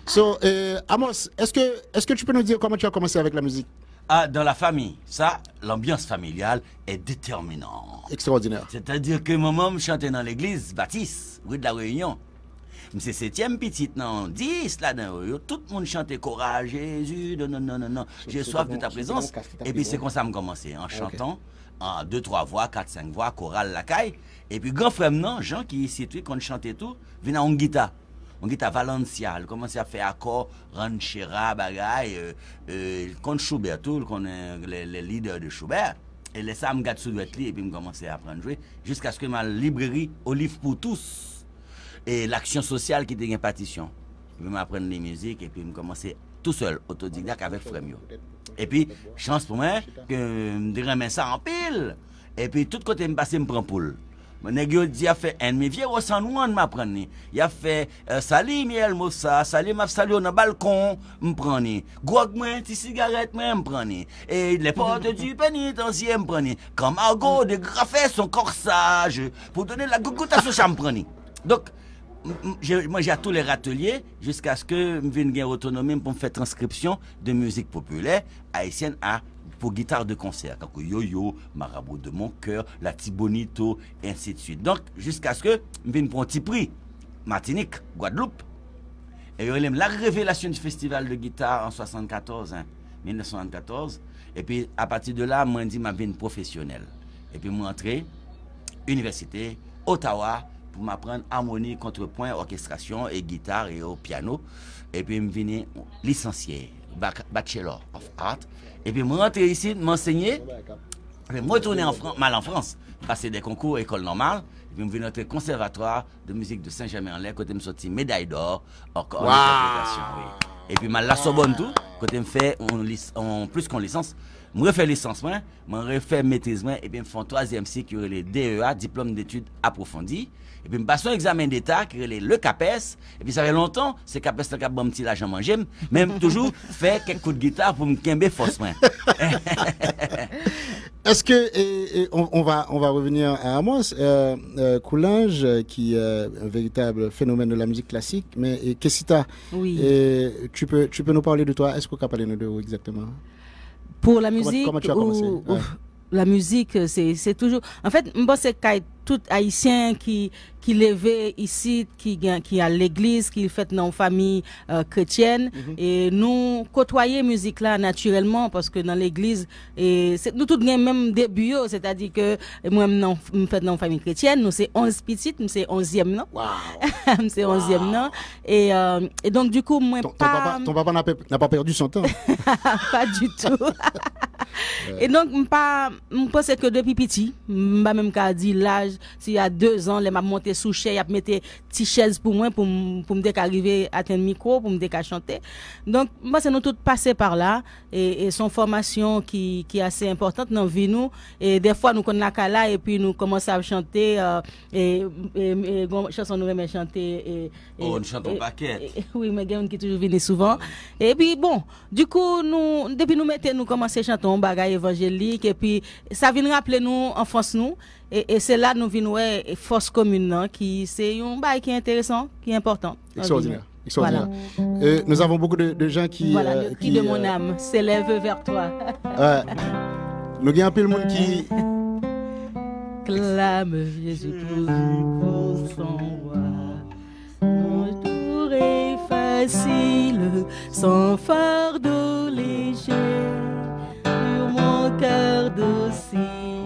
So, Amos, est-ce que tu peux nous dire comment tu as commencé avec la musique? Ah, dans la famille, ça, l'ambiance familiale est déterminante. Extraordinaire. C'est-à-dire que maman me chantait dans l'église Baptiste, rue de la Réunion. C'est septième petite, non, 10 là-dedans. Tout le monde chantait Courage, Jésus, non, non, non, non, non. J'ai soif de ta présence. Et puis c'est comme ça que je commençais, en chantant, en 2, 3 voix, 4, 5 voix, chorale la caille. Et puis grand frère, non, Jean qui est situé, quand chantait tout, venait en guitare. On guitare Valencia, il commençait à faire accord, ranchera, bagaille, contre Schubert, tout, les leaders de Schubert. Et les ça me gâte sous et puis me commençait à apprendre à jouer, jusqu'à ce que ma librairie, au livre pour tous, et l'action sociale qui était une partition. Je m'apprendre les musiques et puis me commencer tout seul, autodidacte avec Frémio. Et puis, chance pour moi, que je remets ça en pile. Et puis, tout côté me passer, me prend poule. Mon nègre dit a fait un, mais vieux au San Juan m'apprendre. Il a fait Salim Miel Moussa, Salim a salué dans balcon, me prendre. Grog moi, ti cigarette moi me prendre. Et les portes du pénitencier me prendre. Comme Margot de graffer son corsage pour donner la gougoute à ce champ me prendre. Donc moi j'ai à tous les râteliers jusqu'à ce que je vienne gagner autonomie pour me faire transcription de musique populaire haïtienne à pour guitare de concert, comme Yo-Yo, Marabout de mon cœur, La Tibonito, et ainsi de suite. Donc, jusqu'à ce que je vienne pour un petit prix, Martinique, Guadeloupe. Et la révélation du festival de guitare en 1974. Et puis, à partir de là, moi, je dis, ma vie professionnelle. Et puis, moi, entré, université, Ottawa, pour m'apprendre harmonie, contrepoint, orchestration et guitare et au piano. Et puis, je suis licencié, Bachelor of Art. Et puis, je rentre ici, m'enseigner. Je me retourner en France, passer des concours école normale. Et puis, je viens au conservatoire de musique de Saint-Germain-en-Laye, côté me sorti médaille d'or en interprétation. Oui. Et puis, la Sorbonne tout, côté me fait en plus qu'en licence. Je refais licence, je refais maîtrise, et puis je fais un troisième cycle qui est le DEA, diplôme d'études approfondies. Et puis je passe un examen d'État qui est le CAPES. Et puis ça fait longtemps, c'est CAPES qui a bon petit l'argent manger. Même toujours faire quelques coups de guitare pour me quimber forcément. Est-ce que, on va revenir à Amos, Coulange, qui est un véritable phénomène de la musique classique, mais Kessita, oui. Tu peux nous parler de toi? Est-ce qu'on peut parler de vous exactement? Pour la musique, comment tu as commencé? La musique, c'est toujours... En fait, moi, c'est tout haïtien qui levé ici, qui a l'église, qui fait dans une famille chrétienne. Et nous côtoyer musique là naturellement parce que dans l'église, nous tous même début, c'est-à-dire que moi, je fais dans une famille chrétienne, nous c'est 11 petites, nous c'est 11e non. Wow. C'est 11e non. Et donc du coup, moi ton papa n'a pas perdu son temps. Pas du tout. Et donc, je pense que depuis petit, je même qu'à dire l'âge, s'il y a 2 ans, les m'a monté sous chaise, il mettre petite chaise pour moi, pour me arriver à atteindre le micro, pour me chanter. Donc, moi, c'est nous tous passés par là, et son formation qui est assez importante dans la vie nous, et des fois, nous connaissons la là, et puis nous commençons à chanter, et chanson nous aimons chanter, on chante au paquet. Oui, mais il y a qui toujours venu souvent. Et puis, bon, du coup, depuis nous commençons à chanter un bagage évangélique, et puis, ça vient rappeler nous, enfance nous, et c'est là nous venons force commune qui c'est un bail qui est intéressant, qui est important. Extraordinaire. Extraordinaire. Voilà. Nous avons beaucoup de gens qui voilà, le cri de mon âme s'élève vers toi. Nous avons un peu le monde qui clame Jésus pour son roi. Mon tour est facile, sans fardeau léger, sur mon cœur docile.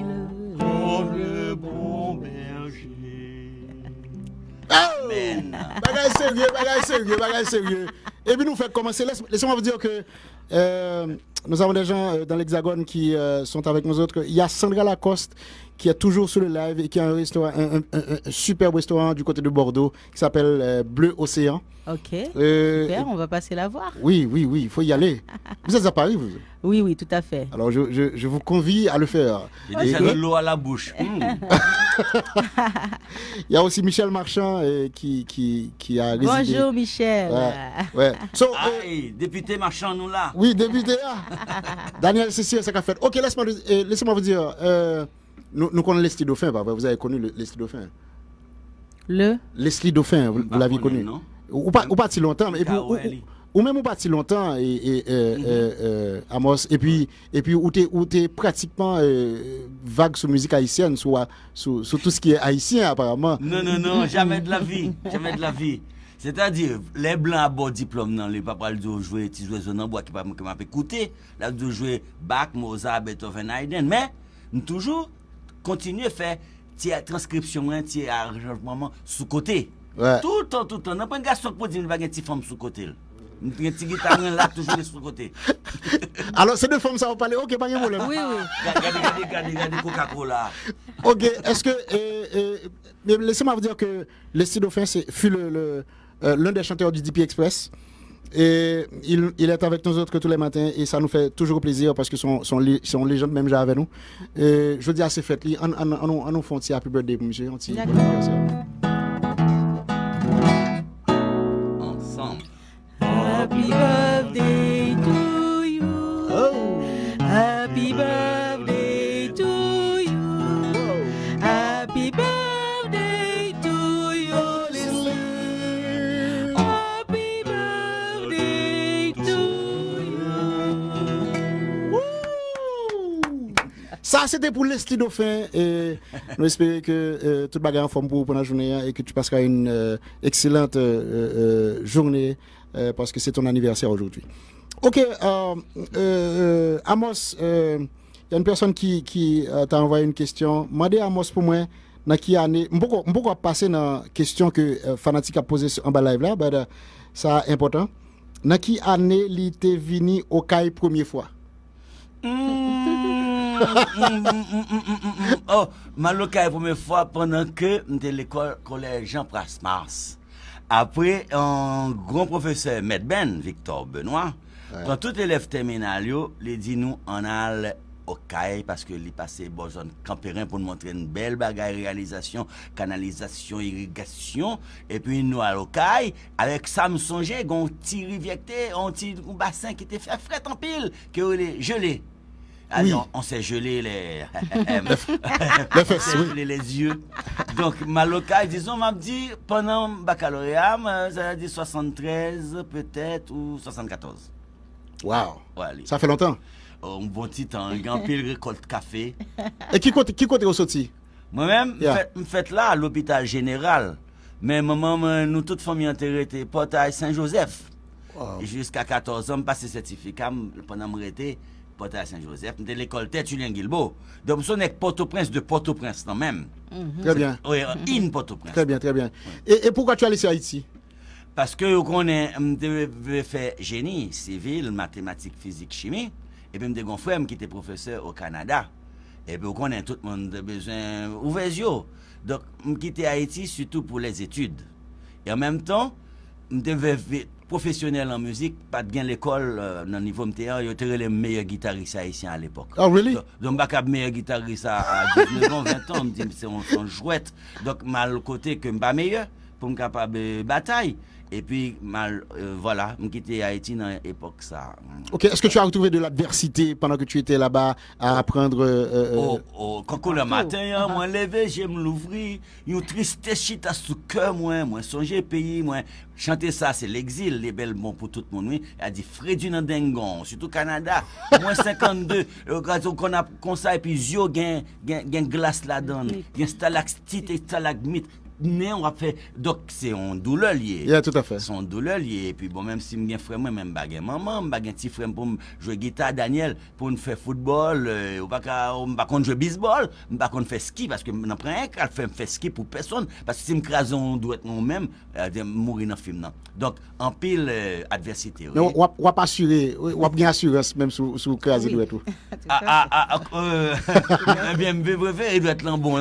Le bon berger. Amen. Bagage sérieux. Et puis nous fait commencer. Laissez-moi vous dire que nous avons des gens dans l'Hexagone qui sont avec nous autres. Il y a Sandra Lacoste qui est toujours sur le live et qui a un restaurant, un superbe restaurant du côté de Bordeaux qui s'appelle Bleu Océan. Ok, super, on va passer la voir. Oui, il faut y aller. Vous êtes à Paris, vous? Oui, tout à fait. Alors, je vous convie à le faire. J'ai déjà de l'eau à la bouche. Il y a aussi Michel Marchand qui a résidé. Bonjour, Michel. Ouais. So, député Marchand, nous là. Oui, député là. Daniel Cécile, ça qu'a fait. Ok, laissez-moi vous dire. Nous connaissons Leslie Dauphin, vous avez connu Leslie Dauphin. Leslie Dauphin, vous l'avez connu. Non? ou pas si longtemps, et puis ou même ou pas si longtemps Amos, et puis où t'es pratiquement vague sur musique haïtienne, sur tout ce qui est haïtien apparemment. Non, jamais de la vie, jamais de la vie. C'est-à-dire, les blancs à bon diplôme, non, les papas ont joué petits oiseaux dans bois qui m'a écouté, là ont joué Bach, Mozart, Beethoven, Haydn, mais nous toujours continuer à faire tiers transcription, tiers arrangement sous côté. Ouais. Tout le temps, n'a pas un garçon pour dire qu'il va une petite femme sous côté. Une petite guitare là toujours sous côté. Alors ces deux femmes ça va parler, OK, pas de problème. Oui. Regardez Coca-Cola. OK, est-ce que mais laissez-moi vous dire que le Style Dauphin fut l'un des chanteurs du DP Express. Et il est avec nous autres tous les matins et ça nous fait toujours plaisir parce que sont légendes même déjà avec nous. Et je dis à ces fêtes, on nous font un petit happy birthday pour monsieur. Ensemble. Happy birthday to you. Oh. Happy birthday to you. Happy birthday to you. Happy birthday to you. Ça c'était pour les Style Dauphin et nous espérons que toute bagarre en forme pour la journée et que tu passeras une excellente journée parce que c'est ton anniversaire aujourd'hui. OK, Amos, il y a une personne qui t'a envoyé une question. Demandez à Amos pour moi dans qui année, on passer dans la question que Fanatique a posée en bas live là, ça est important. Dans qui année il était venu au CAI première fois? Oh, ma locale première fois pendant que j'étais à l'école collège Jean Prasmars. Après, un grand professeur, Maître Ben, Victor Benoît, quand tout élève terminal, il dit nous en allons au CAI parce que il passé bon zone Campérin pour nous montrer une belle bagaille réalisation, canalisation, irrigation et puis nous allons au CAI avec ça me songeait un petit rivière, un petit bassin qui était fait fret en pile que est gelé. Alors, on s'est gelé les yeux. Donc, ma locale, disons, m'a dit, pendant le baccalauréat, ça a dit 73 peut-être ou 74. Wow. Ouais, ça fait longtemps. Un bon petit temps, un grand pile récolte café. Et qui côté au sorti? Moi-même, je fais là à l'hôpital général. Mais maman, nous toutes familles enterrées étaient Portail Saint-Joseph. Wow. Jusqu'à 14 ans, je passé certificat pendant mon été. Portail Saint-Joseph, de l'école Tête Julien Guilbeault. Donc, ce n'est Port-au-Prince de Port-au-Prince, non même. Très bien. Oui, in Port-au-Prince. Très bien. Et pourquoi tu as laissé Haïti? Parce que on devait faire génie, civil, mathématiques, physique, chimie. Et puis, je suis un frère qui était professeur au Canada. Et puis, on connaît tout le monde a besoin ouvert les yeux. Donc, je quitté Haïti surtout pour les études. Et en même temps, je devais professionnel en musique, pas de gain l'école dans le niveau MTA, il y a les meilleurs guitaristes haïtiens à l'époque. Oh, really? Donc, je suis meilleur guitariste à 19 ans, 20 ans, je me dis, c'est un jouette. Donc, mal côté que je suis pas meilleur pour me capable de bataille. Et puis, voilà, je quitté Haïti dans l'époque ça. OK, est-ce que tu as retrouvé de l'adversité pendant que tu étais là-bas à apprendre quand le matin, moi levé, j'aime l'ouvrir, une tristesse chita sous cœur moi songer pays moi chanter ça c'est l'exil, les belles bons pour tout le monde. Il a dit Freddy dans Dengon, surtout Canada, moins 52, qu'on a comme ça et puis yo gain glace là-dedans, gain stalactite et stalagmite. On a fait donc c'est un douleur lié. Yeah, tout à fait. C'est un douleur lié et puis bon même si m'gen frère moi même baguette maman, baguette petit frère pour jouer guitare Daniel pour nous faire football ou pas contre jouer baseball, pas contre faire ski parce que n'en prend un qu'à faire ski pour personne parce que si me crase on doit être nous même mourir dans film non. Donc en pile adversité. Mais on pas assurer, on bien assurance même sous craser doit tout. Bien bref, il doit être là bon.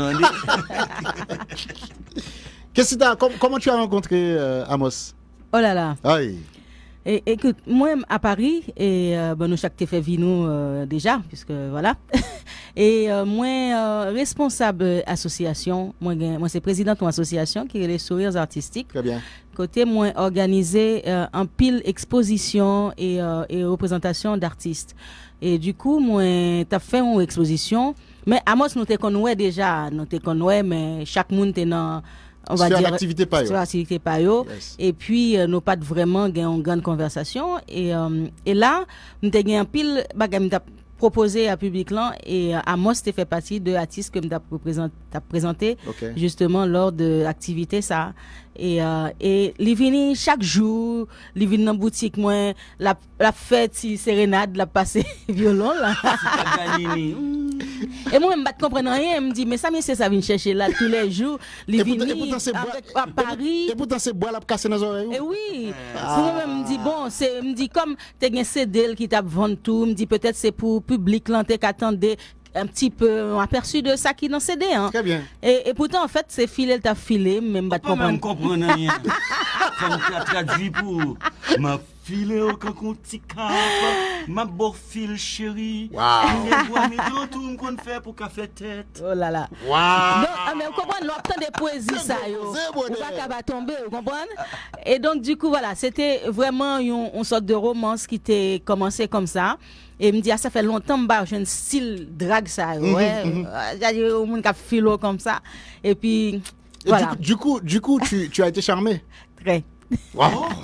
Comment tu as rencontré Amos? Oh là là. Aïe. Et écoute, moi à Paris et nous chaque fait vino déjà puisque voilà. Et moi responsable association, moi c'est président d'une association qui est les sourires artistiques. Très bien. Côté moi organisé en pile exposition et représentation d'artistes. Et du coup moi t'as fait une exposition mais Amos nous te connaissait déjà, nous te connaissait mais chaque monde était dans on va sur dire l'activité payo. Sur l'activité payo. Yes. Et puis nous pas vraiment gagné une grande conversation et là nous avons gagné un pile bagay proposé à public là et Amos fait partie de artistes que m't'a présenté Okay. justement lors de l'activité ça et li vini chaque jour li vini dans boutique moi la fête si sérénade la passer violon là et moi même pas comprendre rien me dit mais ça c'est ça vient chercher là tous les jours li vini à Paris et pourtant c'est bois la casser dans les oreilles. et oui moi même me dit bon c'est me dit comme t'es un CD qui t'a vendu tout me dit peut-être c'est pour public là t'es qu'attendait un petit peu un aperçu de ça qui dans CD hein. Très bien. Et pourtant en fait c'est filé t'a filé même pas comprendre. comprendre rien. Ça me traduit pour ma filé au canton petit cap, ma beau fil chéri. Wow. Mais tout me qu'on fait pour café tête. oh là là Wow. non mais vous comprenez l'obtention des poésies ça yo ou pas qu'à tomber vous comprenez et donc du coup voilà c'était vraiment une sorte de romance qui était commencé comme ça et me dit ah, ça fait longtemps que j'ai un style drague ça ouais j'ai au monde qui philo comme ça et puis Et voilà du coup tu as été charmé. très Wow.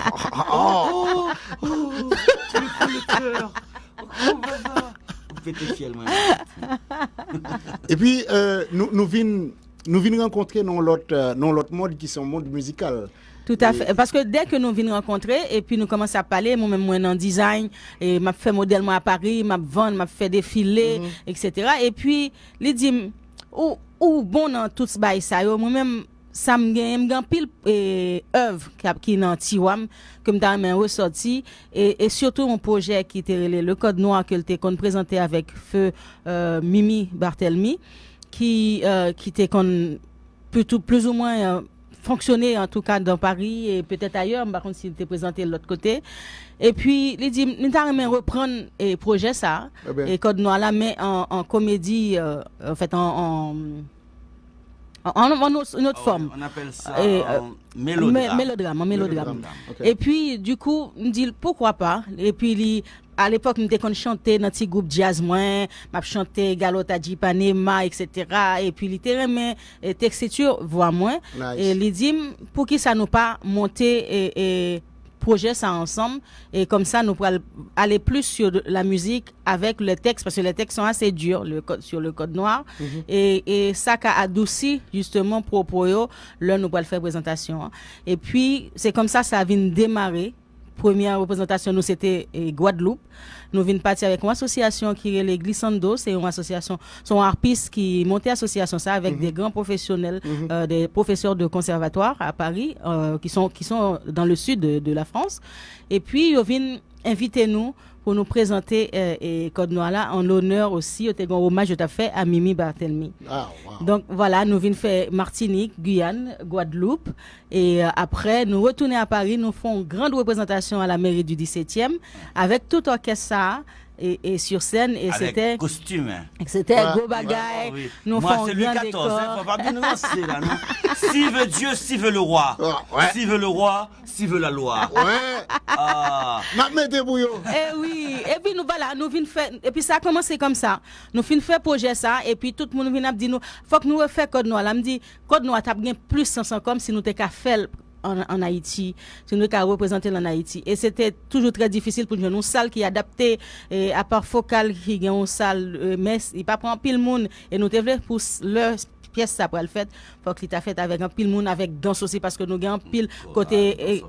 Tu me fous le cœur. Oh, baba. Pété fiel, moi. Et puis nous venons rencontrer dans l'autre monde qui sont monde musical. tout à fait parce que dès que nous venons rencontrer et puis nous commençons à parler moi même moi dans design et m'a fait modèle moi à Paris m'a vendre m'a fait défiler etc. et puis il dit ou bon dans tout ce bail ça yo moi même ça me gagne pile œuvre qui dans Tiwam que m'ta même ressorti et surtout un projet qui était le code noir que était qu'on présenté avec feu Mimi Barthelmy qui était qu'on plus ou moins fonctionner en tout cas dans Paris et peut-être ailleurs par contre s'il était présenté de l'autre côté et puis il dit nous t'aimerais reprendre et projet ça et code noir là mais en comédie en fait en une autre forme. On appelle ça mélodrame. Okay. Et puis du coup me dit pourquoi pas et puis à l'époque m'était qu'on chantait dans petit groupe jazz moi m'a chanté Galota Djipanema etc. et puis littéralement texture voix moins et il dit pour qui ça nous pas monter et projet ça ensemble et comme ça nous pourrons aller plus sur la musique avec le texte parce que les textes sont assez durs sur le code noir et ça a adouci justement propos yo là nous pourrons faire présentation et puis c'est comme ça vient démarrer. Première représentation nous c'était Guadeloupe nous venons partir avec une association qui est les Glissando c'est une association son harpiste qui montait association ça avec des grands professionnels des professeurs de conservatoire à Paris qui sont dans le sud de la France et puis ils viennent inviter nous pour nous présenter et Code Noir là en l'honneur aussi au hommage que tu as fait à Mimi Barthelmy. Ah, wow. Donc voilà, nous venons faire Martinique, Guyane, Guadeloupe et après nous retourner à Paris, nous faisons une grande représentation à la mairie du 17e avec tout orchestre ça et sur scène et avec c'était costume. C'était gros bagaille. Oui. Nous Moi faisons c'est Louis grand XIV, décor. faut pas bien nuancer là non. Si veut Dieu, si veut le roi. Ouais. Si veut le roi, si veut la loi. Ouais. Ah. M'a mettez pour yo. Eh oui, et puis nous voilà, nous venons faire et puis ça a commencé comme ça. Nous fin faire projet ça et puis tout le monde vient dire nous faut que nous refaire Code Noir. Là me dit Code Noir t'a bien plus sens comme si nous t'ai qu'à faire en Haïti, si nous qu'à représenter en Haïti et c'était toujours très difficile pour nous une salle qui est adaptée à part Focal qui gagne une salle mais il pas prend pile monde et nous devons pour leur pièce ça pour le fait faut qu'il t'a fait avec un pile monde avec danse aussi parce que nous gagne pile côté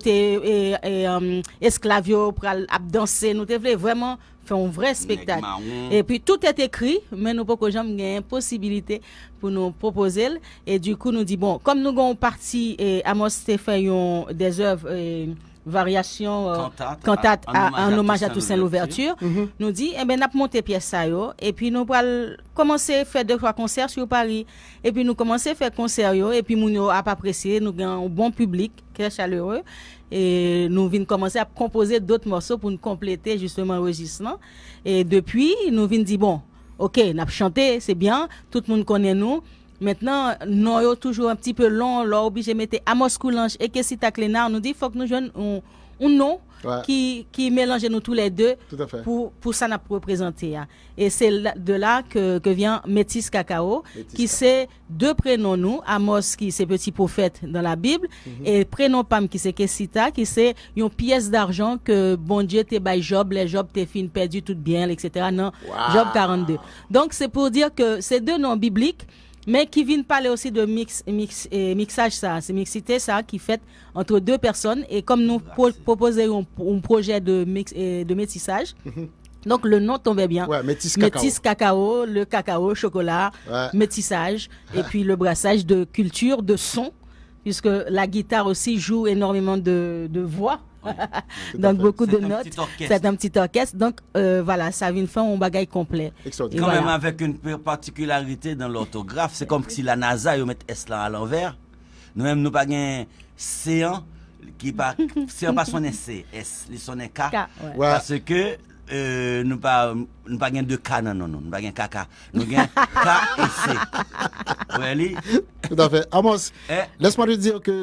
esclavio pour danser nous devons vraiment faire un vrai spectacle et puis tout est écrit mais nous pas que jamais possibilité pour nous proposer et du coup nous dit bon comme nous avons parti et Amos Stéphane des œuvres variation cantate en hommage à Toussaint l'ouverture nous dit eh ben n'a monter pièce ça yo et puis nous allons commencer faire 2-3 concerts sur Paris et puis nous commencer faire concert yo et puis moun yo a apprécié nous gagne un bon public très chaleureux et nous venons commencer à composer d'autres morceaux pour nous compléter justement l'enregistrement et depuis nous venons dire bon OK n'a chanté c'est bien tout le monde connaît nous. Maintenant, nous sommes toujours un petit peu long, là, obligé de mettre Amos Coulange et que si ta Clénard nous dit, faut que nous jouions un nom qui mélangeait nous tous les deux pour ça n'a représenté. Et c'est de là que vient Métis Cacao, qui c'est deux prénoms nous, Amos qui c'est petit prophète dans la Bible, et prénom Pam qui c'est Kessita, qui c'est une pièce d'argent que bon Dieu t'es by Job, les Job t'es fin perdu tout bien, etc. Non, Job 42. Donc c'est pour dire que ces deux noms bibliques, mais qui viennent parler aussi de mixage, ça, c'est mixité, ça, qui fait entre deux personnes. Et comme nous proposons un projet de métissage, donc le nom tombait bien. Ouais, métis cacao, le cacao, chocolat, métissage, et puis le brassage de culture, de son, puisque la guitare aussi joue énormément de voix. Donc beaucoup de notes, c'est un petit orchestre. Donc voilà, ça vient faire un bagage complet. Quand même avec une particularité dans l'orthographe, c'est comme si la NASA met S là à l'envers. Nous-mêmes nous pas un C1 qui pas C1 pas son C, S, il sonne K, parce que nous pas gain de K non nous pas gain KK, nous gain K et C. Oui. Tout à fait. Amos, laisse-moi te dire que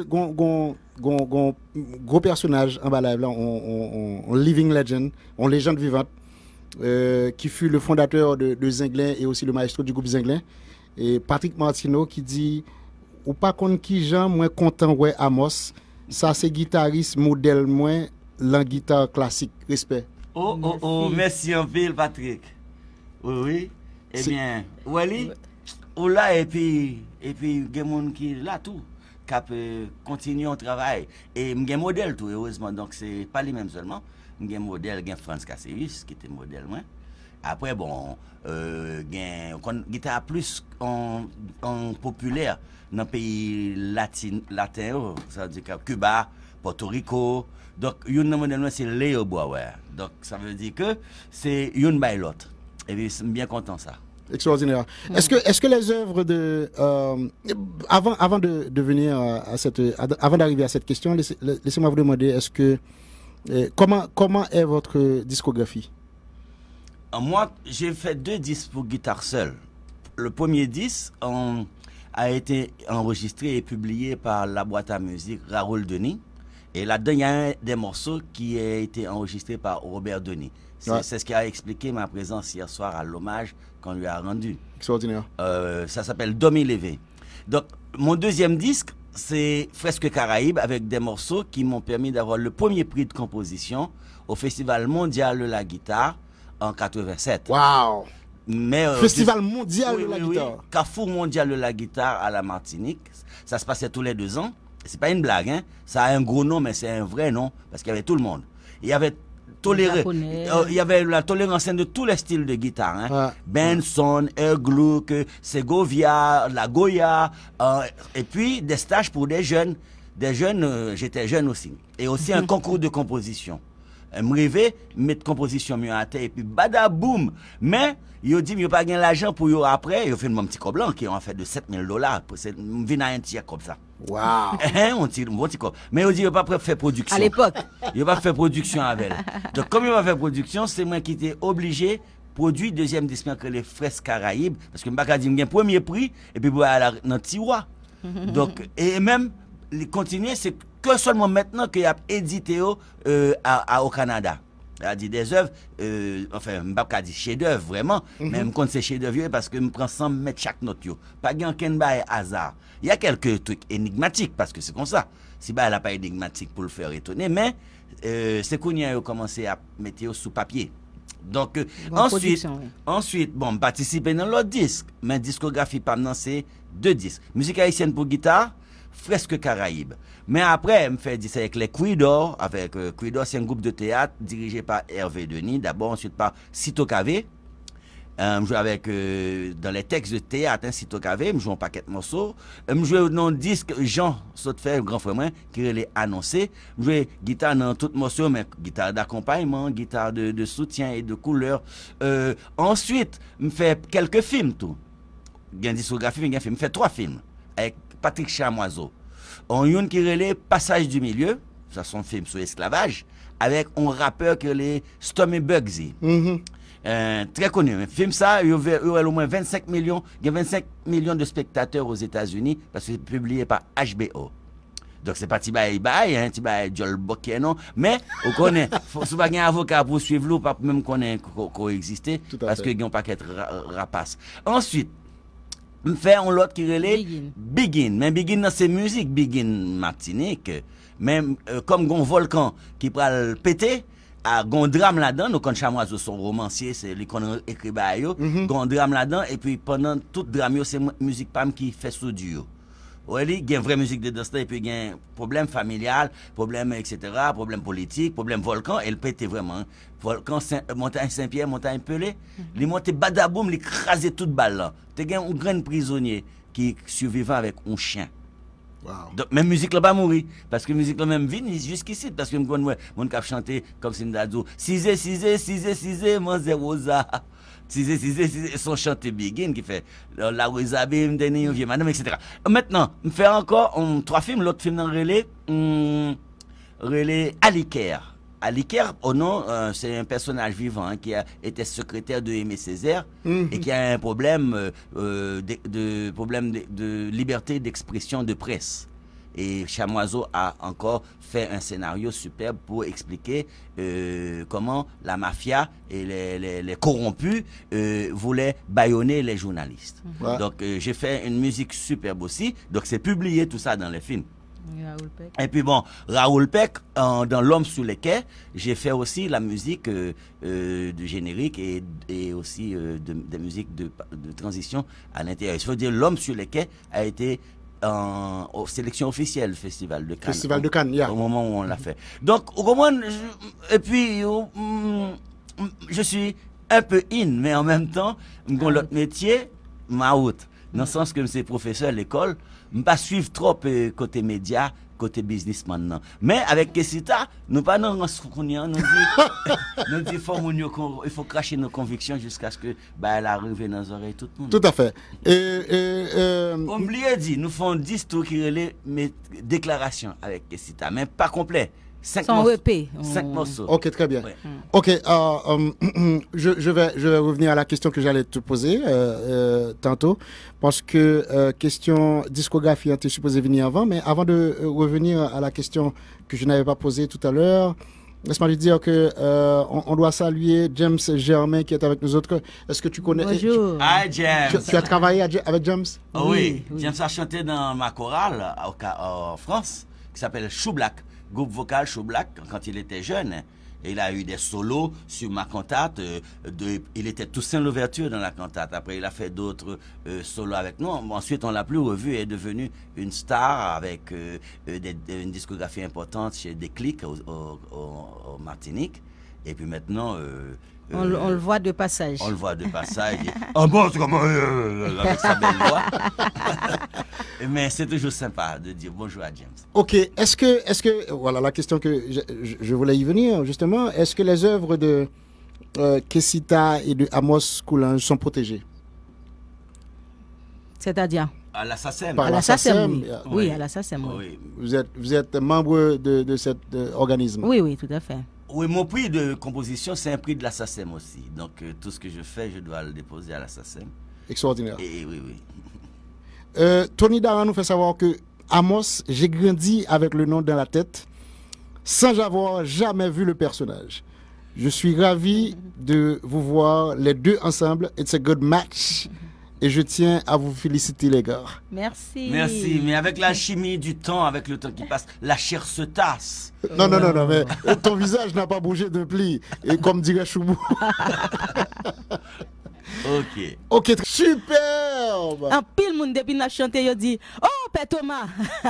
gros personnage en bas live là, on living legend, on légende vivante, qui fut le fondateur de Zinglin et aussi le maestro du groupe Zinglin, et Patrick Martino qui dit ou pas contre qui Jean moins content ouais Amos, ça c'est guitariste modèle moins la guitare classique, respect. Merci en ville Patrick. Oui. Eh bien, Wally, ou là et puis gen qui là tout cap continuer on travail et m'gen modèle tout heureusement, donc c'est pas les mêmes seulement, m'gen modèle gen France Cassevis qui était modèle moi. Après bon gen guitare plus en populaire dans pays latin, ça veut dire Cuba, Porto Rico. Donc une modèle c'est Leo Bauer. Donc ça veut dire que c'est une by l'autre. Et puis je suis bien content ça. Extraordinaire. Est-ce que les œuvres de avant de venir à cette avant d'arriver à cette question, laissez-moi vous demander est-ce que comment est votre discographie? Moi, j'ai fait 2 disques pour guitare seule. Le premier disque a été enregistré et publié par la boîte à musique Raoul Denis. Et là-dedans, il y a un des morceaux qui a été enregistré par Robert Denis. C'est ce qui a expliqué ma présence hier soir à l'hommage qu'on lui a rendu. Extraordinaire. Ça s'appelle Domi Levé. Donc, mon deuxième disque, c'est Fresque Caraïbe avec des morceaux qui m'ont permis d'avoir le premier prix de composition au Festival mondial de la guitare en 87. Waouh! Mais Festival mondial de la guitare. Carrefour mondial de la guitare à la Martinique. Ça se passait tous les 2 ans. C'est pas une blague, hein. Ça a un gros nom, mais c'est un vrai nom parce qu'il y avait tout le monde. Il y avait il y avait la tolérance de tous les styles de guitare, hein. Benson, Air Gluck, Segovia, la Goya, et puis des stages pour des jeunes. J'étais jeune aussi. Et aussi un concours de composition. Me rêvais mettre composition mieux à terre et puis badaboum. Mais yo dit yo pas gain l'argent pour yo après, yo fait mon petit coblan qui ont fait de $7,000 pour c'est vinn à un tiers comme ça. Waouh. On tire mon petit cob. Mais yo dit yo pas faire production. À l'époque. Yo pas faire production avec elle. Donc comme yo pas faire production, c'est moi qui étais obligé produire deuxième disque que les Fresques Caraïbes parce que m'pa dit m'gain premier prix et puis pour aller dans tiroir. Donc et même les continuer c'est que seulement maintenant qu'il y a édité au Canada. Il a dit des œuvres, enfin, je ne vais pas dire chef-d'œuvre vraiment, mais je compte ces chefs-d'œuvre parce que je prends 100 mètres chaque note. Pas de hasard. Il y a quelques trucs énigmatiques parce que c'est comme ça. Si elle n'a pas énigmatique pour le faire étonner, mais c'est qu'on a commencé à mettre sous papier. Donc, ensuite, bon, participer dans l'autre disque, mais discographie, pas c'est 2 disques. Musique haïtienne pour guitare, Fresque Caraïbes. Mais après, je me fais dire avec les Cuidor. Avec Cuidor, c'est un groupe de théâtre dirigé par Hervé Denis. D'abord, ensuite par Cito Cavé. Je joue avec, dans les textes de théâtre, Cito Cavé. Je joue un paquet de morceaux. Je joue dans le disque Jean Sautefait, grand frère moi, qui est annoncé. Je joue guitare dans tout morceau, mais guitare d'accompagnement, guitare de soutien et de couleur. Ensuite, je fais quelques films, tout. Il y a une discographie, il y a un film. Je fais 3 films avec Patrick Chamoiseau. On y a une qui relève Passage du milieu, ça c'est un film sur l'esclavage, avec un rappeur qui est Stormy Bugsy. Très connu. Un film ça, il y a au moins 25 millions, il y a 25 millions de spectateurs aux États-Unis parce que c'est publié par HBO. Donc, c'est pas Tibaï, hein, Tibaï, Jol Bokeh, non. Mais, on connaît, si pas un avocat pour suivre l'eau, pas même connaître coexister, parce que n'y a pas qu'être rapace. Ensuite, me faire un lot qui relève Begin. Mais Begin, c'est musique, Begin Martinique. Même, comme un volcan qui peut péter, à gon drame là-dedans, nous, quand Chamoiseau son romancier, c'est lui qu'on écrit bah yo, gon drame là-dedans, et puis pendant tout drame, c'est musique pam qui fait soudure. Ouais, il y a une vraie musique de Dostan, et puis il y a un problème familial, problème, etc., problème politique, problème volcan, et il pétait vraiment. Volcan, montagne Saint-Pierre, montagne Pelé, il montait badaboum, il crasait toute balle là. Il y a un grand prisonnier qui survivait avec un chien. Wow. Donc, même musique là pas mourir. Parce que musique là même vient jusqu'ici. Parce que mon cap chanter comme si m'dadou. 6 mon zéro za. 6 son chanté Begin qui fait la Rosa Bim, Denis, vieux madame, etc. Maintenant, me faire encore 3 films. L'autre film dans relais Aliker. Aliker, au nom, c'est un personnage vivant hein, qui a été secrétaire de Aimé Césaire et qui a un problème de liberté d'expression de presse. Et Chamoiseau a encore fait un scénario superbe pour expliquer comment la mafia et les corrompus voulaient bâillonner les journalistes. Ouais. Donc j'ai fait une musique superbe aussi. Donc c'est publié tout ça dans les films. Et puis bon, Raoul Peck, dans L'Homme sous les quais, j'ai fait aussi la musique du générique et aussi de musique de transition à l'intérieur. Il faut dire L'Homme sur les quais a été en sélection officielle du Festival de Cannes. Festival de Cannes, yeah. Au moment où on l'a fait. Donc, au moment, et puis, je suis un peu in, mais en même temps, l'autre métier, ma out. Dans le sens que c'est professeur à l'école, je ne pas suivre trop côté média, côté business maintenant. Mais avec Kessita, nous pas dans nous dit il faut cracher nos convictions jusqu'à ce que elle arrive dans les oreilles tout le monde. Tout à fait. Oubliez dit, nous faisons 10 tours qui relaient mes déclarations avec Kessita, mais pas complet. 5 morceaux. Ok, très bien. Ouais. Ok, je vais revenir à la question que j'allais te poser tantôt, parce que question discographie était supposée venir avant, mais avant de revenir à la question que je n'avais pas posée tout à l'heure, laisse-moi lui dire que on doit saluer James Germain qui est avec nous autres. Est-ce que tu connais? Bonjour. Hi James. Tu as travaillé avec James? Oh, oui. James a chanté dans ma chorale en France, qui s'appelle Chou Black. Groupe vocal Chou Black quand il était jeune. Et il a eu des solos sur ma cantate. Il était Toussaint l'ouverture dans la cantate. Après, il a fait d'autres solos avec nous. Ensuite, on l'a plus revu et est devenu une star avec une discographie importante chez Déclic au Martinique. Et puis maintenant... on le voit de passage. On le voit de passage. Ah bon, c'est comment avec sa belle voix. Mais c'est toujours sympa de dire bonjour à James. Ok, est-ce que voilà la question que je voulais y venir justement. Est-ce que les œuvres de Kessita et de Amos Coulange sont protégées? C'est-à-dire? À la SACEM. À la SACEM, oui. Oui. Oui, à la SACEM, oui. Vous êtes membre de cet organisme? Oui, oui, tout à fait. Oui, mon prix de composition, c'est un prix de la SACEM aussi. Donc, tout ce que je fais, je dois le déposer à la SACEM. Extraordinaire. Et oui, oui. Tony Dara nous fait savoir que Amos, j'ai grandi avec le nom dans la tête, sans avoir jamais vu le personnage. Je suis ravi de vous voir les deux ensemble. It's a good match. Et je tiens à vous féliciter, les gars. Merci. Merci, mais avec la chimie du temps, avec le temps qui passe, la chair se tasse. Non, mais ton visage n'a pas bougé de pli. Et comme dirait Choubou. Ok, superbe. En pile monde depuis n'a chanté, il dit oh Père Thomas.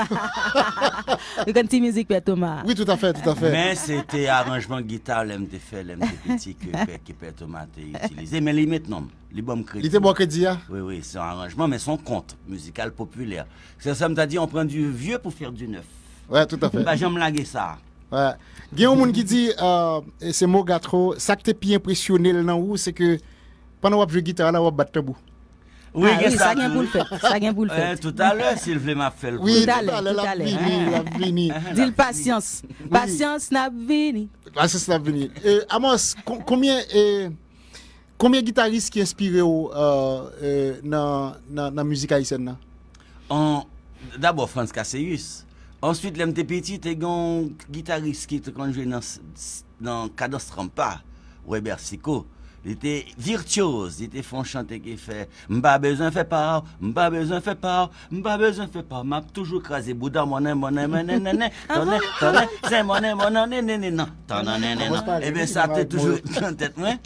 Une musique Père Thomas. Oui, tout à fait. Mais c'était arrangement guitare, l'MT fait, l'MT petit que Père Thomas a utilisé. Mais les maintenant, les bons crédits. Il était bon crédit, hein? Oui, c'est un arrangement, mais son compte musical populaire. Ça me t'a dit, on prend du vieux pour faire du neuf. Ouais, tout à fait. Bah, j'aime laguer ça. Ouais. Il y a un monde qui dit, c'est mot gâteau, ça qui t'es bien impressionné là où c'est que pendant que je joue guitare, là, on va battre tabou. Oui, ça vient pour le faire. Ça vient pour le faire. Tout à l'heure, Sylvain m'a fait le oui, tout à l'heure, la vini. Dis patience. Patience n'a vini. Patience n'a vini. Amos, combien de guitaristes qui inspirent dans la musique haïtienne? D'abord, Franz Casseus. Ensuite, l'MT petit, t'es un guitariste qui te conduit dans Cadence Rampa, Weber Sico. Il était virtuose, il était fond chanter qui fait m'pas besoin fait pas, m'pas besoin fait pas, m'pas besoin fait pas, m'a toujours crasé Bouddha mon c'est mon et bien ça t'es toujours en tête moi.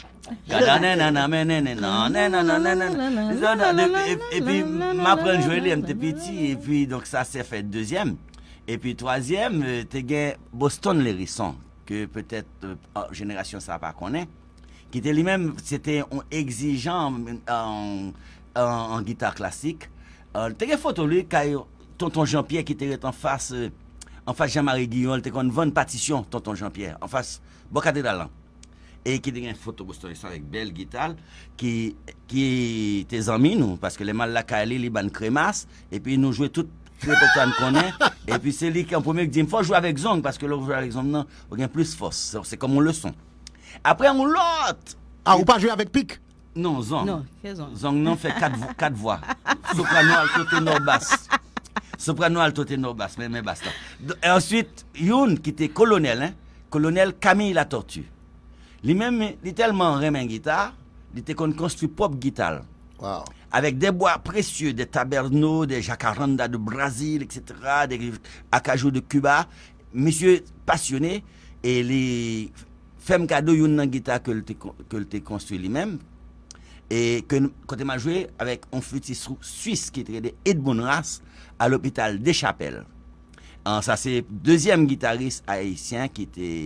Et puis m'apprendre jouer les MT petit et puis donc ça s'est fait deuxième. Et puis troisième, t'es gagné Boston Lérisson que peut-être génération ça pas connaît. Qui était lui-même, c'était exigeant en guitare classique. Tu as une photo lui, tonton Jean-Pierre qui était en face Jean-Marie Guillaume, tu as une bonne partition, tonton Jean-Pierre, en face Bocathédrale. Et qui était une photo avec belle guitare, qui était amis nous, parce que les mal la Kali, les ban crémasse, et puis nous jouons tout répertoire qu'on connaît, et puis c'est lui qui en premier qui dit, il faut jouer avec Zong, parce que là, jouer avec Zong, non, on a plus force, c'est comme on le son. Après, on l'autre. Ah, ou pas jouer avec Pic? Non, Zong. Non, Zong non fait quatre voix. Soprano, alto, ténor, basse. Soprano, alto, ténor, basse, mais basse là. Et ensuite, Youn, qui était colonel, hein, colonel Camille la Tortue. Lui-même, il est tellement remen guitare, il était construit propre guitare. Wow. Avec des bois précieux, des taberneaux, des jacaranda de Brésil, etc., des acajou de Cuba. Monsieur passionné, et les femme cadeau une guitare que le construit lui-même et que quand il m'a joué avec un flûtiste suisse qui était Edmond Rass à l'hôpital des Chapelles. Ça c'est deuxième guitariste haïtien qui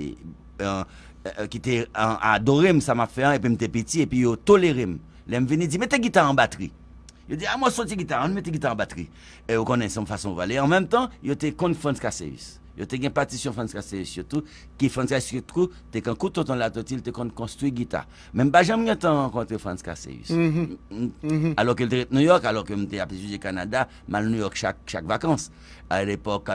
était adoré ça m'a fait et puis m'était petit et puis yo toléré. L'aime venir dire mettez guitare en batterie. Il dit moi sorti guitare, on met guitare en batterie. Et on connaît son façon de aller. En même temps, il était contre Franz Cassius. Il y a une partition Franz Cassius surtout, qui Franz Cassius surtout, t'es qu'un coup tonton la totil, t'es qu'on construit guitare. Même pas jamais rencontré Franz Cassius. Alors qu'il était à New York, alors que j'étais à étudier Canada, mal New York chaque vacances. À l'époque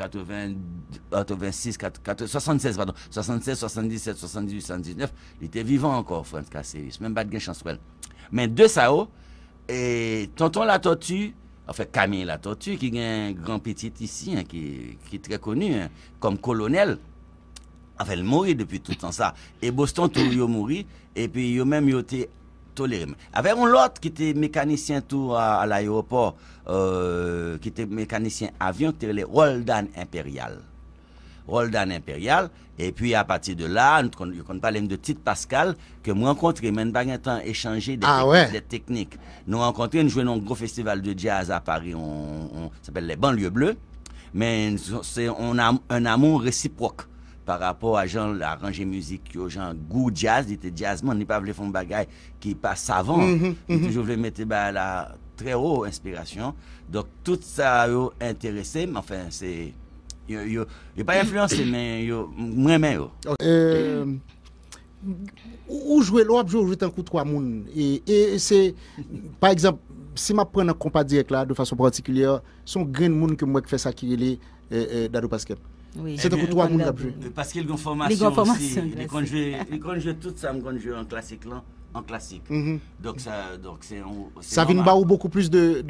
86, 76, pardon, 76, 77, 78, 79, il était vivant encore Franz Cassius, même pas de chance pour elle. Mais de ça, et tonton la tortue. Enfin, Camille la Tortue, qui est un grand petit ici, hein, qui est très connu, hein, comme colonel. Enfin, il mourit depuis tout le temps ça. Et Boston, tout le mourit. Et puis, il même été toléré. Avec un autre qui était mécanicien tout à l'aéroport, qui était mécanicien avion, qui était le Roldan Impérial. Roldan Impérial. Et puis, à partir de là, on parle de Tite Pascal, que moi rencontré, même pas un temps échanger des techniques. Nous rencontrés, nous jouons un gros festival de jazz à Paris, on s'appelle les Banlieues Bleues, mais on a un amour réciproque par rapport à gens arranger musique, aux gens goût jazz, il était jazzman, il pas voulu faire un bagage qui pas savant, il toujours voulu mettre la très haute inspiration. Donc tout ça a intéressé, mais enfin c'est il pas influencé mais moi même ou jouer l'op jouer un coup trois moun et c'est par exemple si m'a prendre un compas direct là de façon particulière son grain moun que moi qui fait ça qui est Dado Pascal. Oui. C'est un coup trois moun qui jouer parce qu'il y a une formation aussi il quand je tout ça me quand je en classique là en classique. Donc ça vient pas beaucoup plus de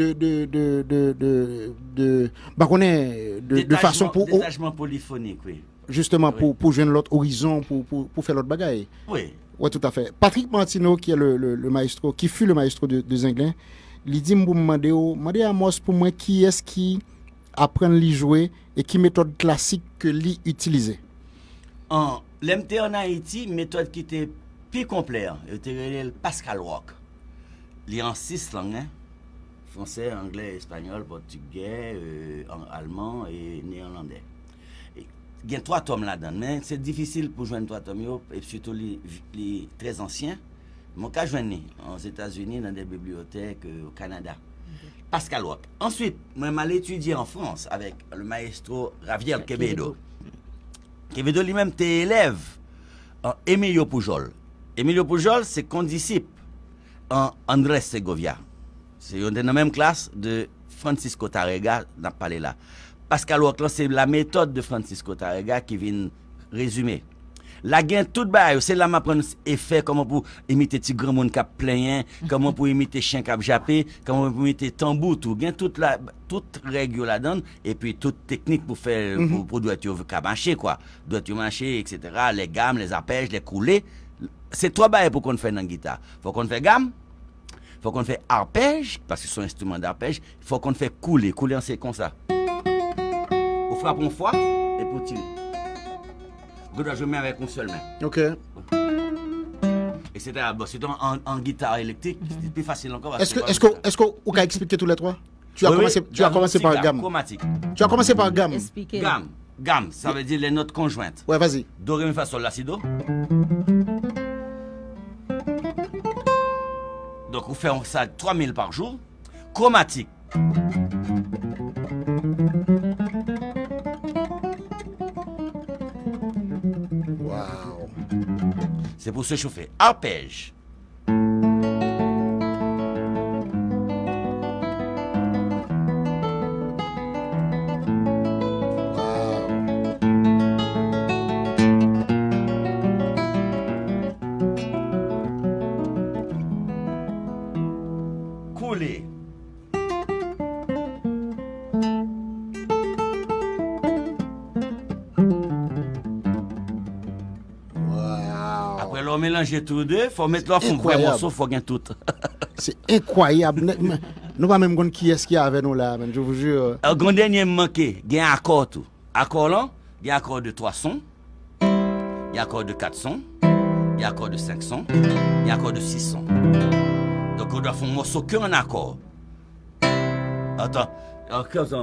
façon pour détachement polyphonique, oui. Justement pour joindre l'autre horizon pour faire l'autre bagaille. Oui. Ouais, tout à fait. Patrick Martino qui est le maestro qui fut le maestro de Zinglin, il dit me demander à Amos pour moi qui est-ce qui apprend à jouer et qui méthode classique que lui utilisait. En l'MT en Haïti, méthode qui était plus complet, c'était Pascal Rock. Il est en 6 langues, hein? Français, anglais, espagnol, portugais, allemand et néerlandais. Il y a 3 tomes là-dedans, mais c'est difficile pour joindre 3 tomes, et surtout les très anciens. Mon cas, je viens aux États-Unis, dans des bibliothèques, au Canada. Pascal Rock. Ensuite, moi, je étudié en France avec le maestro Javier Quevedo. Quevedo lui-même était élève en Emilio Pujol. Emilio Pujol, c'est condisciple en Andrés Segovia. C'est dans la même classe de Francisco Tárrega, n'a pas là. Pascal Rock, c'est la méthode de Francisco Tárrega qui vient résumer. La gain tout bail, c'est là m'a prendre effet comment pour imiter petit grand monde qui plein, comment pour imiter chien qui jappé, comment pour imiter tambour tout, gain toute règle là dedans et puis toute technique pour faire pour doit tu marcher quoi, doit tu marcher etc. les gammes, les arpèges, les coulées, c'est trois bail pour qu'on fait dans guitare. Faut qu'on fait gamme, faut qu'on fait arpège parce que c'est un instrument d'arpège, faut qu'on fait couler, c'est comme ça. On frappe une fois et pour tirer. Je mets avec une seule main. Ok. Etc. Bon, c'est en guitare électrique, c'est plus facile encore. Est-ce qu'on peut expliquer tous les trois? Tu as commencé par gamme. Chromatique. Tu as commencé par gamme. Gamme, ça veut dire les notes conjointes. Ouais, vas-y. Do, ré, mi, fa, sol, la, si, do. Donc, on fait ça 3000 par jour. Chromatique. Wow. C'est pour se chauffer. Arpège. Couler. Après, l'on mélange tous deux, il faut mettre leur fond vrai morceau, il faut gagner tout. C'est incroyable. Nous pas même connaître qui est-ce qu'il y a avec nous là, je vous jure. Un grand dernier manqué, il y a un accord tout. Accord là, il y a un accord de 3 sons, il y a un accord de 4 sons, il y a un accord de 5 sons, il y a un accord de 6 sons. Donc on doit faire un morceau qu'un accord. Attends, comme ça.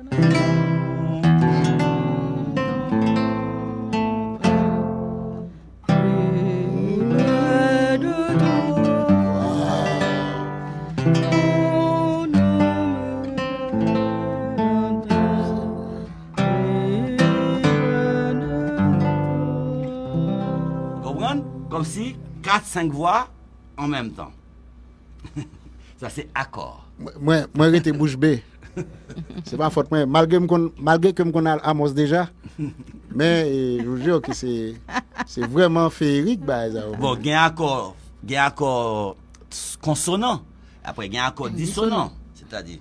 Comme si 4-5 voix en même temps. Ça c'est accord. Moi j'étais bouche bée. C'est pas faute moi malgré que me connais Amos déjà. Mais je vous jure que c'est vraiment féerique bah ça. Bon, il y a un accord consonant. Après il y a un accord dissonant, c'est-à-dire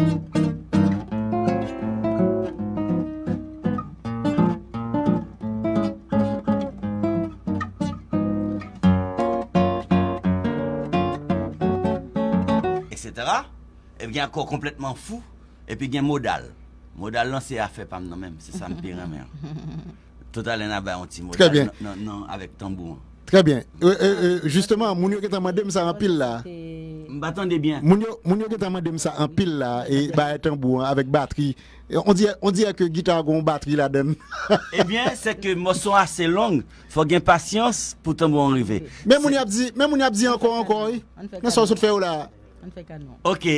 et puis il y a un corps complètement fou et puis il y a un modal. Modal là c'est à faire pas même, c'est ça me pire mère. Total en a un petit modal. Très bien. Non avec tambour. Très bien. Justement, moun yo qui t'a demandé ça en pile là. M'attendez bien. Moun yo qui t'a demandé ça en pile là et bah tambour avec batterie. On dit que guitare gon batterie là dedans. Eh bien, c'est que morceau assez long, faut gagner patience pour tambour arriver. Mais moun y a dit encore. Mais ça se fait là. On fait canon. OK,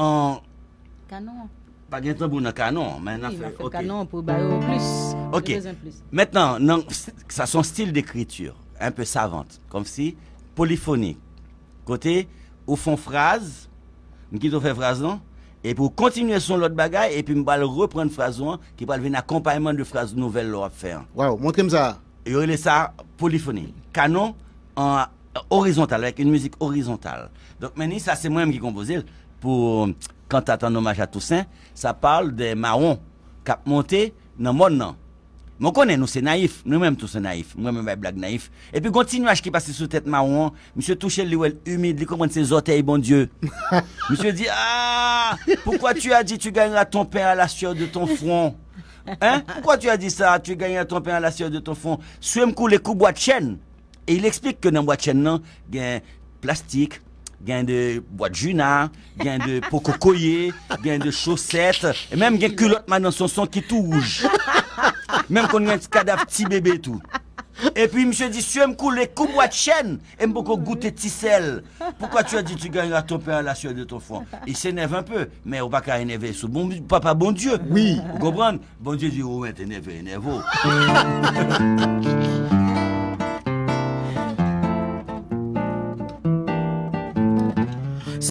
Canon. Pas de tambour dans canon, mais on fait OK. Canon pour bailler plus. OK. Maintenant, ça son style d'écriture un peu savante, comme si polyphonique. Côté au fond phrase, qui doit faire phrase non et pour continuer son l'autre bagaille et puis me va reprendre phrase non qui va venir accompagnement de phrase nouvelle là faire. Waouh, montrez-moi ça. Et on ça polyphonique. Canon en horizontal avec une musique horizontale. Donc maintenant ça c'est moi-même qui compose pour quand tu attends hommage à Toussaint, ça parle des marrons qui monté dans monde non. Mon connaît nous c'est naïf, nous même tous c'est naïf, moi même blague naïf. Et puis continue à qui passe sous tête marron, monsieur toucher l'huile humide, il comprend ses orteils bon Dieu. Monsieur dit pourquoi tu as dit tu gagneras ton pain à la sueur de ton front? Hein? Pourquoi tu as dit ça? Tu gagneras ton pain à la sueur de ton front. Suis me couler coup boîte de chaîne. Et il explique que dans boîte de chaîne non, il y a plastique, gain de boîte juna, gain de pococoyer, gain de chaussettes, et même gain culotte dans son son qui tout rouge. Même qu'on a un petit cadavre petit bébé tout. Et puis monsieur dit, si tu me couler coup boîte de chaîne, et me beaucoup goûter ticelle. Pourquoi tu as dit tu gagneras ton pain à la sueur de ton front? Il s'énerve un peu, mais on va pas énerver sous bon papa bon Dieu. Oui. Vous comprenez? Bon Dieu dit, ouais, t'es énervé, énervé.